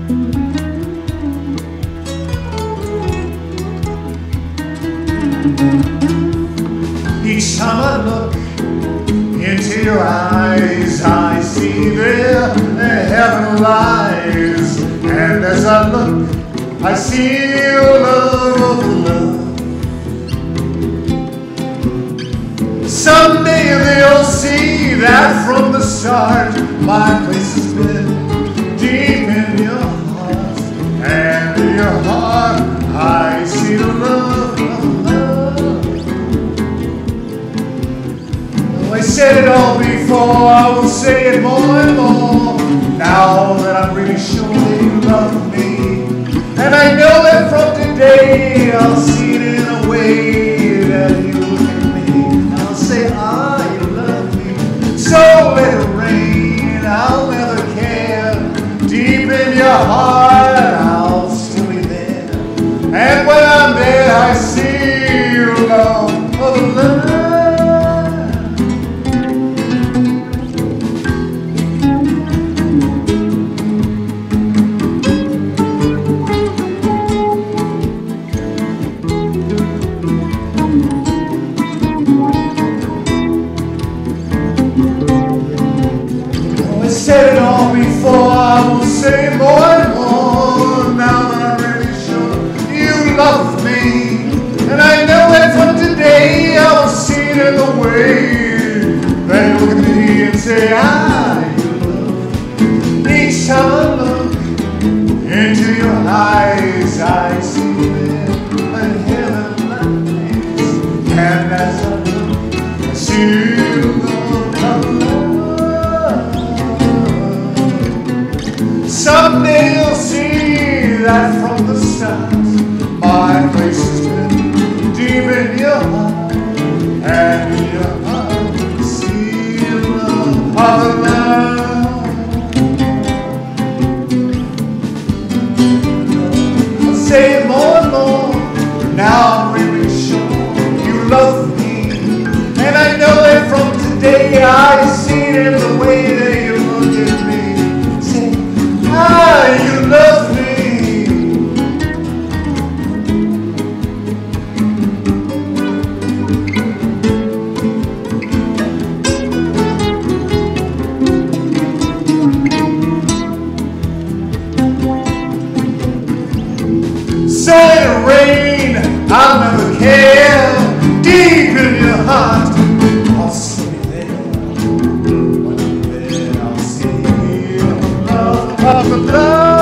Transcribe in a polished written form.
Each time I look into your eyes, I see there heaven lies. And as I look, I see your love of love. Someday they'll see that from the start my place has been deep in your heart. And in your heart I see the love of love. I said it all before, I will say it more and more. Now that I'm really sure that you love me, and I know that from today I'll see it in a way that you look at me. I'll say, you love me. So let it rain, I'll never care. Deep in your heart, I'll still be there. And when I'm there, I see your love of love. I said it all before, I will say it more and more. Now that I'm really sure you love me, and I know that from today I will see it in the way that you look at me and say, you love me. Each time I look into your eyes, I see there a heaven lies. And as I look, I see your love of love. Someday you'll see that from the start my place has been deep in your heart, and in your heart you see the love of love. I'll say it more and more. Now I'm really sure you love me, and I know that from today I see it in the way that you look at me. You love me. Say it rain, I'll never care. Deep in your heart, I'll see you there. When I'm there, I'll see your love of love.